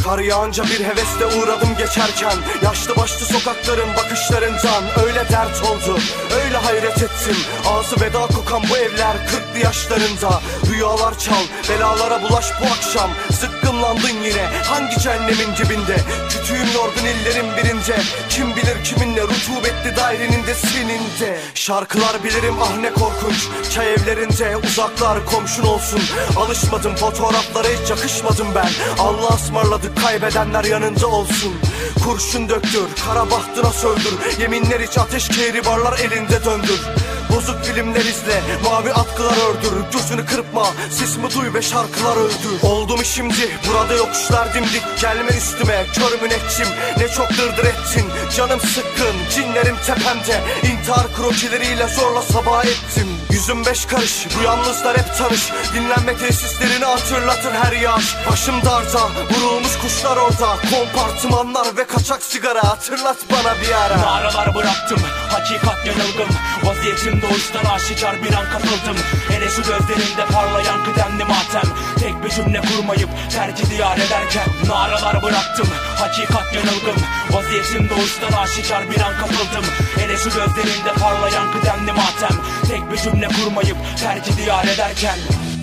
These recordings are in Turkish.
Kar yağınca bir hevesle uğradım geçerken, yaşlı başlı sokakların bakışlarından öyle dert oldu, öyle hayret ettim. Ağzı veda kokan bu evler 40'lı yaşlarında. Rüyalar çal, belalara bulaş bu akşam. Zıkkımlandın yine hangi cehennemin dibinde? Kütüğüm yorgun illerin birinde. Kim bilir kiminle, rutubetli dairenin de senin de. Şarkılar bilirim ah ne korkunç, çay evlerinde uzaklar komşun olsun. Alışmadım fotoğraflara, hiç yakışmadım ben. Allah ısmarladık, kaybedenler yanında olsun. Kurşun döktür, kara bahtına söndür. Yeminler iç ateş, kehribarlar elinde döndür. Bozuk filmler izle, mavi atkılar ördür. Gözünü kırpma, sesimi duy ve şarkılar öldür. Oldu mu şimdi, burada yokuşlar dimdik. Gelme üstüme, kör müneccim, ne çok dırdır ettin. Canım sıkkın, cinlerim tepemde. İntihar krokileriyle zorla sabah ettim. Yüzüm 5 karış, bu yalnızlar hep tanış. Dinlenme tesislerini hatırlatır her yağış. Başım darda, vurulmuş kuşlar orada. Kompartımanlar ve kaçak sigara, hatırlat bana bir ara. Naralar bıraktım, hakikat yanıldım. Vaziyetim doğuştan aşikar, bir an kapıldım. Hele şu gözlerinde parlayan kıdemli matem. Tek bir cümle kurmayıp terk diyar ederken. Naralar bıraktım, hakikat yanıldım. Vaziyetim doğuştan aşikar, bir an kapıldım. Hele şu gözlerinde parlayan kıdemli matem. Tek bir cümle kurmayıp terk diyar ederken.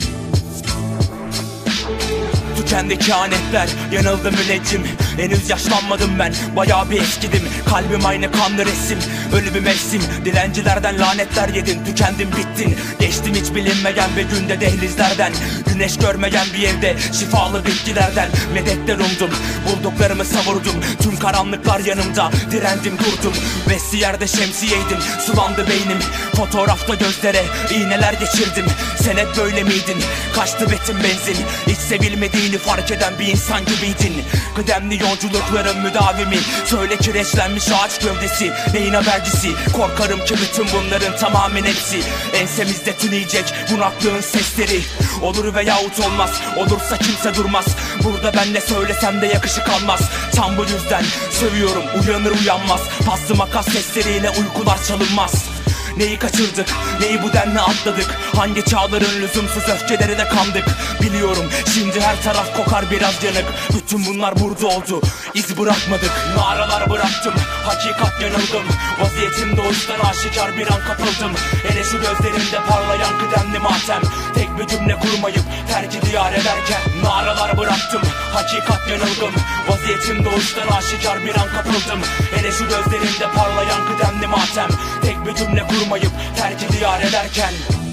Tükendi kehanetler, yanıldım müneccim. Henüz yaşlanmadım ben, bayağı bir eskidim. Kalbim aynı kanlı resim, ölümü mevsim. Dilencilerden lanetler yedin, tükendim bittin. Geçtim hiç bilinmeyen bir günde dehlizlerden. Güneş görmeyen bir evde, şifalı bitkilerden medetler umdum, bulduklarımı savurdum. Tüm karanlıklar yanımda, direndim durdum. Vestiyerde şemsiyeydim, sulandı beynim. Fotoğrafta gözlere iğneler geçirdim. Sen hep böyle miydin? Kaçtı betim benzin. Hiç sevilmediğini fark eden bir insan gibiydin. Kıdemli yolculukların müdavimi. Söyle kireçlenmiş ağaç gövdesi, neyin habercisi? Korkarım ki bütün bunların tamamen hepsi ensemizde tüneyecek bunaklığın sesleri. Olur veyahut olmaz, olursa kimse durmaz. Burada ben ne söylesem de yakışık almaz. Tam bu yüzden sövüyorum, uyanır uyanmaz. Paslı makas sesleriyle uykular çalınmaz. Neyi kaçırdık, neyi bu denli atladık? Hangi çağların lüzumsuz öfkelerine kandık? Biliyorum şimdi her taraf kokar biraz yanık. Bütün bunlar burada oldu, iz bırakmadık. Naralar bıraktım, hakikat yanıldım. Vaziyetim doğuştan aşikar, bir an kapıldım. Hele şu gözlerinde parlayan kıdemli matem. Tek bir cümle kurmayıp terk diyar ederken. Naralar bıraktım, hakikat yanıldım. Vaziyetim doğuştan aşikar, bir an kapıldım. Hele şu gözlerinde parlayan kıdemli matem. Tek bir cümle kurmayıp terk diyar ederken.